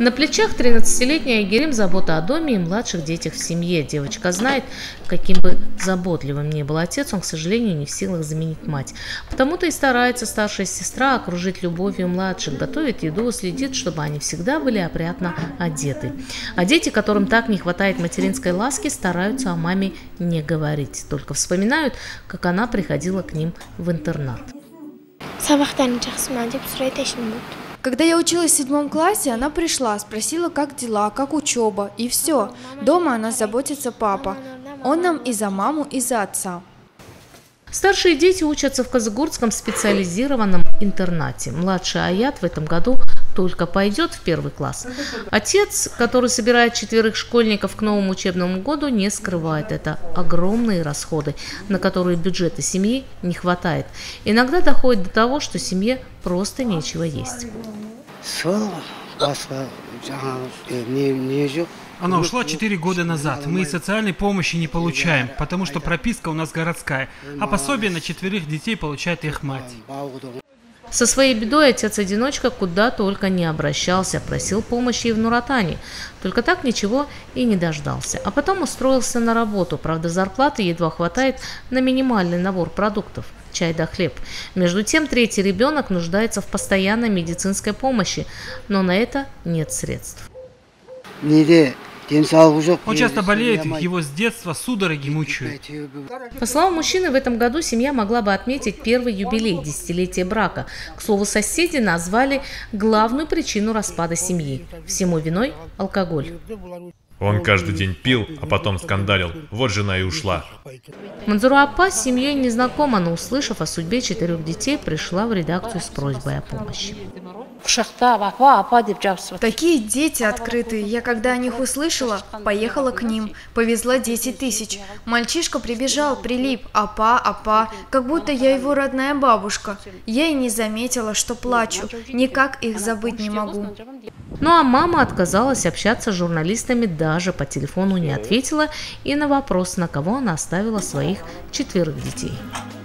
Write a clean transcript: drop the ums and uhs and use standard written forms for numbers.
На плечах 13-летней Айгерим забота о доме и младших детях в семье. Девочка знает, каким бы заботливым ни был отец, он, к сожалению, не в силах заменить мать. Потому-то и старается старшая сестра окружить любовью младших, готовит еду, следит, чтобы они всегда были опрятно одеты. А дети, которым так не хватает материнской ласки, стараются о маме не говорить, только вспоминают, как она приходила к ним в интернат. Когда я училась в 7 классе, она пришла, спросила, как дела, как учеба, и все. Дома о нас заботится папа. Он нам и за маму, и за отца. Старшие дети учатся в Казыгурдском специализированном интернате. Младший Аят в этом году только пойдет в 1 класс. Отец, который собирает 4 школьников к новому учебному году, не скрывает это. Огромные расходы, на которые бюджета семьи не хватает. Иногда доходит до того, что семье просто нечего есть. Она ушла 4 года назад. Мы и социальной помощи не получаем, потому что прописка у нас городская, а пособие на 4 детей получает их мать. Со своей бедой отец-одиночка куда только не обращался, просил помощи и в Нур-Отане. Только так ничего и не дождался. А потом устроился на работу. Правда, зарплаты едва хватает на минимальный набор продуктов – чай да хлеб. Между тем, 3-й ребенок нуждается в постоянной медицинской помощи, но на это нет средств. Он часто болеет, его с детства судороги мучают. По словам мужчины, в этом году семья могла бы отметить 1-й юбилей – 10-летие брака. К слову, соседи назвали главную причину распада семьи. Всему виной – алкоголь. Он каждый день пил, а потом скандалил. Вот жена и ушла. Манзура Апа с семьей не знакома, но, услышав о судьбе 4 детей, пришла в редакцию с просьбой о помощи. Такие дети открытые. Я когда о них услышала, поехала к ним. Повезла 10 тысяч. Мальчишка прибежал, прилип. Апа, апа, как будто я его родная бабушка. Я и не заметила, что плачу. Никак их забыть не могу. Ну а мама отказалась общаться с журналистами, даже по телефону не ответила и на вопрос, на кого она оставила своих 4 детей.